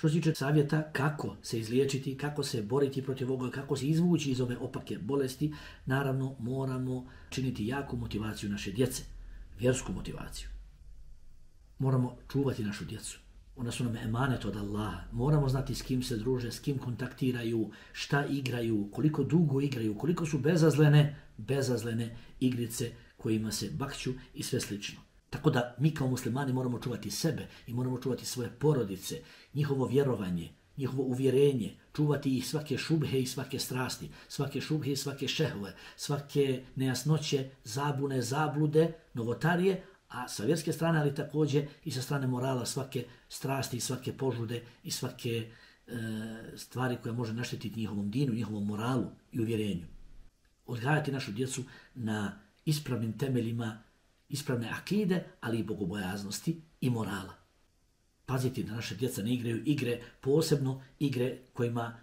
Što se tiče savjeta kako se izliječiti, kako se boriti protiv ovoga, kako se izvući iz ove opake bolesti, naravno moramo činiti jaku motivaciju naše djece, vjersku motivaciju. Moramo čuvati našu djecu. Ona su nam emanet od Allaha. Moramo znati s kim se druže, s kim kontaktiraju, šta igraju, koliko dugo igraju, koliko su bezazlene igrice kojima se bakću i sve slično. Tako da mi kao muslimani moramo čuvati sebe i moramo čuvati svoje porodice, njihovo vjerovanje, njihovo uvjerenje, čuvati ih svake šubhe i svake strasti, svake šubhe i svake šehve, svake nejasnoće, zabune, zablude, novotarije, a sa vjerske strane, ali također i sa strane morala, svake strasti i svake požude i svake stvari koja može naštetiti njihovom dinu, njihovom moralu i uvjerenju. Odgajati našu djecu na ispravnim temeljima, ispravne akide, ali i bogobojaznosti i morala. Paziti da naše djeca ne igraju igre, posebno igre kojima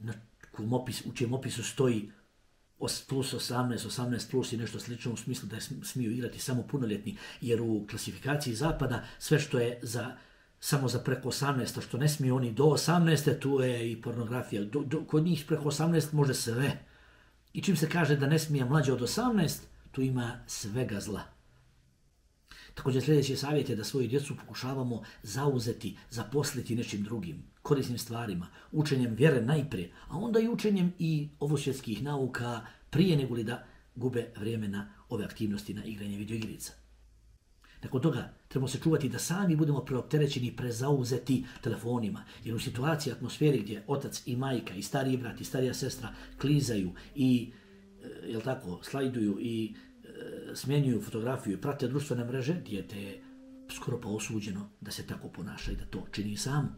u čijem opisu stoji plus 18, 18 plus i nešto slično u smislu da smiju igrati samo punoljetni, jer u klasifikaciji zapada sve što je samo za preko 18, a što ne smiju oni do 18, tu je i pornografija. Kod njih preko 18 može sve. I čim se kaže da ne smije mlađe od 18, tu ima svega zla. Također sljedeći savjet je da svoju djecu pokušavamo zauzeti, zaposliti nečim drugim, korisnim stvarima, učenjem vjere najprije, a onda i učenjem i ovosvjetskih nauka prije nego li da gube vrijeme na ove aktivnosti, na igranje videoigrica. Nakon toga trebamo se čuvati da sami budemo preopterećeni i prezauzeti telefonima, jer u situaciji, atmosferi gdje otac i majka i stariji brat i starija sestra klizaju i slajduju i smjenjuju fotografiju i prate društvene mreže, dijete je skoro pa osuđeno da se tako ponaša i da to čini sam.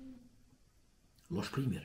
Loš primjer.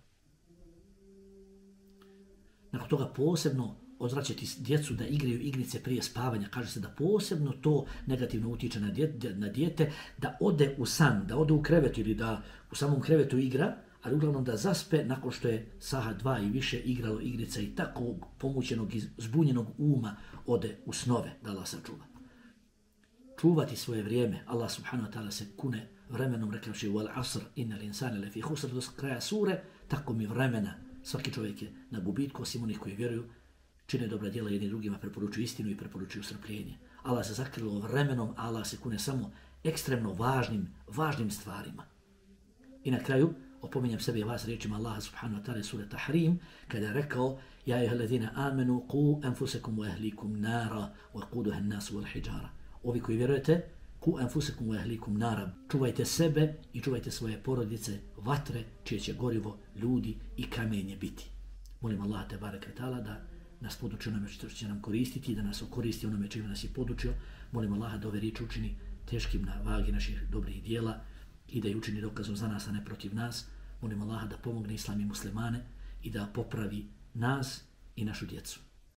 Nakon toga posebno odvraćati djecu da igraju igrice prije spavanja. Kaže se da posebno to negativno utječe na dijete, da ode u san, da ode u krevetu ili da u samom krevetu igra, ali uglavnom da zaspe nakon što je saha 2 i više igralo igrica i tako pomućenog i zbunjenog uma ode u snove, da Allah sačuva. Čuvati svoje vrijeme. Allah subhanahu wa ta'ala se kune vremenom rekavši wal asr innal insana lafi khusr do kraja sure, tako mi vremena. Svaki čovjek je na gubitku, osim onih koji vjeruju, čine dobra djela jedni drugima, preporučuju istinu i preporučuju strpljenje. Allah se zakrilo vremenom, Allah se kune samo ekstremno važnim stvarima. I na kraju opominjem sebe i vas riječima Allaha subhanahu wa ta'ala sura Tahrim, kada je rekao ja ayyuhalladhina amanu qu anfusakum wa ahlikum nara wa quduha an-nas wal hijara. Ovi koji vjerujete, qu anfusakum wa ahlikum nara, čuvajte sebe i čuvajte svoje porodice vatre čije će gorivo ljudi i kamenje biti. Molim Allaha te bareke taala da nas poduči onome što će nam koristiti, da nas okoristi onome čime nas je podučio. Molim Allaha da ove riječi učini teškim na vagi naših dobrih djela i da je učini dokazom za nas, a ne protiv nas. Molim Allaha da pomogne islam i muslimane i da popravi nas i našu djecu.